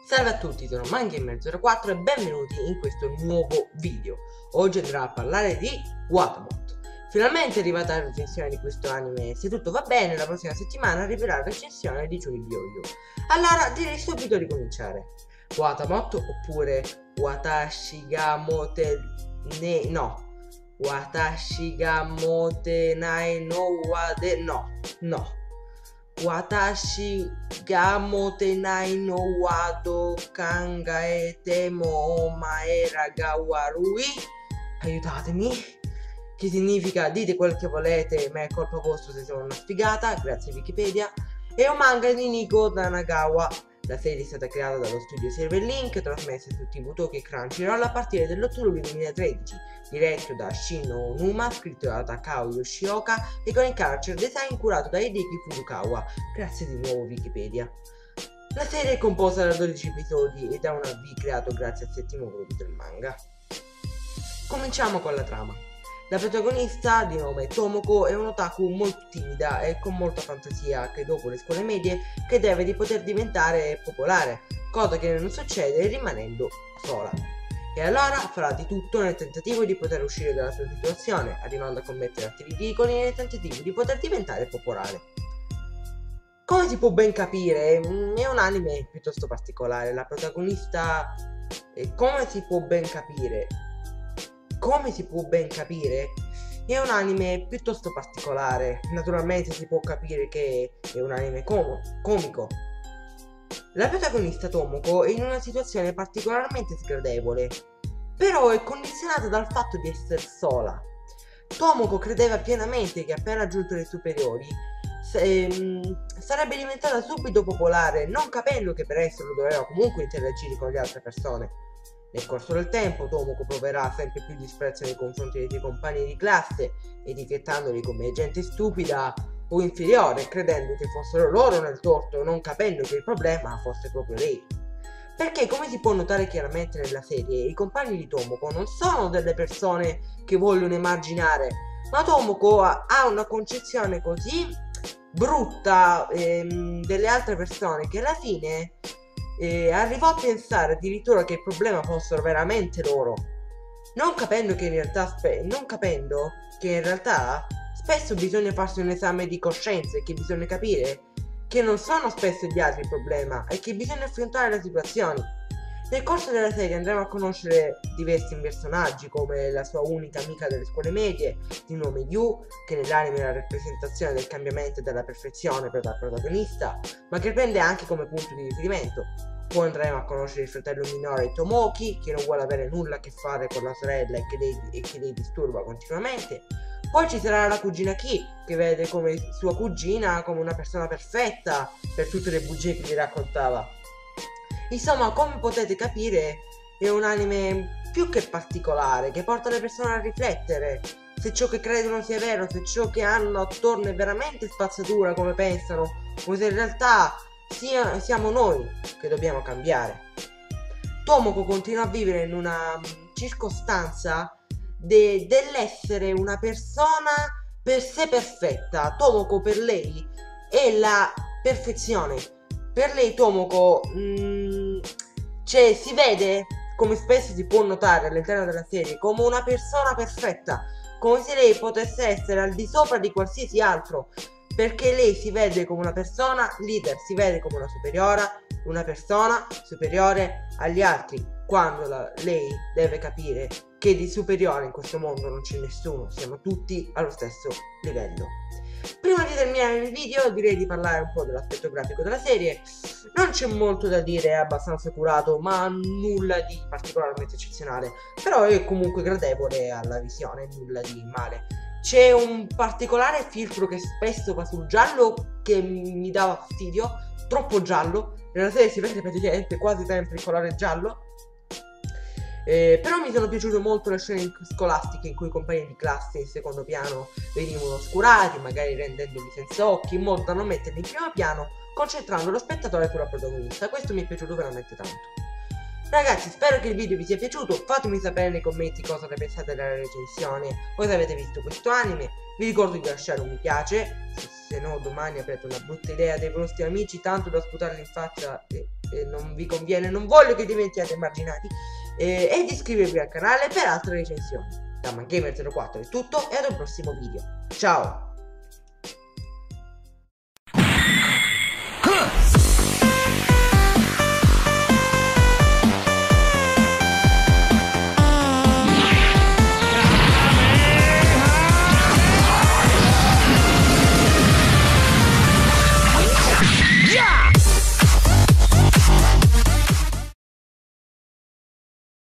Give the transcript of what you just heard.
Salve a tutti, sono Mangamer04 e benvenuti in questo nuovo video. Oggi andrò a parlare di Watamote. Finalmente è arrivata la recensione di questo anime. Se tutto va bene, la prossima settimana arriverà la recensione di Chuni Byoyo. Allora direi subito di cominciare. Watamote oppure Watashi ga mote ne no Watashi ga mote nai no wade no Watashi ga motenai no wado kangaete mo maera ga warui. Aiutatemi. Che significa dite quel che volete, ma è colpa vostra se sono una sfigata. Grazie Wikipedia. È un manga di Nico Tanagawa. La serie è stata creata dallo studio Silver Link, trasmessa su TV Tokyo e Crunchyroll a partire dall'8 luglio 2013, diretto da Shino Onuma, scritto da Takao Yoshioka e con il character design curato da Hideki Furukawa. Grazie di nuovo Wikipedia. La serie è composta da 12 episodi ed ha un AV creato grazie al settimo volume del manga. Cominciamo con la trama. La protagonista, di nome Tomoko, è un otaku molto timida e con molta fantasia che dopo le scuole medie crede di poter diventare popolare, cosa che non succede rimanendo sola. E allora farà di tutto nel tentativo di poter uscire dalla sua situazione, arrivando a commettere atti ridicoli nel tentativo di poter diventare popolare. Come si può ben capire, è un anime piuttosto particolare. La protagonista... Come si può ben capire, è un anime piuttosto particolare. Naturalmente si può capire che è un anime comico. La protagonista Tomoko è in una situazione particolarmente sgradevole, però è condizionata dal fatto di essere sola. Tomoko credeva pienamente che appena raggiunto le superiori sarebbe diventata subito popolare, non capendo che per esserlo doveva comunque interagire con le altre persone. Nel corso del tempo Tomoko proverà sempre più disprezzo nei confronti dei suoi compagni di classe, etichettandoli come gente stupida o inferiore, credendo che fossero loro nel torto, non capendo che il problema fosse proprio lei. Perché, come si può notare chiaramente nella serie, i compagni di Tomoko non sono delle persone che vogliono emarginare, ma Tomoko ha una concezione così brutta delle altre persone che alla fine arrivò a pensare addirittura che il problema fossero veramente loro, non capendo che in realtà spesso bisogna farsi un esame di coscienza e che bisogna capire che non sono spesso gli altri il problema e che bisogna affrontare le situazioni. Nel corso della serie andremo a conoscere diversi personaggi, come la sua unica amica delle scuole medie di nome Yu, che nell'anime è la rappresentazione del cambiamento e della perfezione per la protagonista, ma che prende anche come punto di riferimento. Poi andremo a conoscere il fratello minore Tomoki, che non vuole avere nulla a che fare con la sorella e che lei disturba continuamente. Poi ci sarà la cugina Ki, che vede come sua cugina come una persona perfetta per tutte le bugie che gli raccontava. Insomma, come potete capire, è un anime più che particolare, che porta le persone a riflettere se ciò che credono sia vero, se ciò che hanno attorno è veramente spazzatura come pensano, o se in realtà siamo noi che dobbiamo cambiare. Tomoko continua a vivere in una circostanza dell'essere una persona per sé perfetta. Tomoko per lei è la perfezione. Per lei Tomoko si vede, come spesso si può notare all'interno della serie, come una persona perfetta, come se lei potesse essere al di sopra di qualsiasi altro, perché lei si vede come una persona leader, si vede come una persona superiore agli altri, quando lei deve capire che di superiore in questo mondo non c'è nessuno, siamo tutti allo stesso livello. Prima di terminare il video direi di parlare un po' dell'aspetto grafico della serie. Non c'è molto da dire, è abbastanza curato, ma nulla di particolarmente eccezionale, però è comunque gradevole alla visione, nulla di male. C'è un particolare filtro che spesso va sul giallo che mi dava fastidio, troppo giallo. Nella serie si vede praticamente quasi sempre il colore giallo. Però mi sono piaciute molto le scene scolastiche in cui i compagni di classe in secondo piano venivano oscurati, magari rendendoli senza occhi, in modo da non metterli in primo piano, concentrando lo spettatore sulla protagonista. Questo mi è piaciuto veramente tanto. Ragazzi, spero che il video vi sia piaciuto, fatemi sapere nei commenti cosa ne pensate della recensione o se avete visto questo anime. Vi ricordo di lasciare un mi piace se no domani avrete una brutta idea dei vostri amici, tanto da sputarli in faccia e non vi conviene, non voglio che diventiate emarginati, e di iscrivervi al canale per altre recensioni. Da ManGamer04 è tutto e ad un prossimo video. Ciao!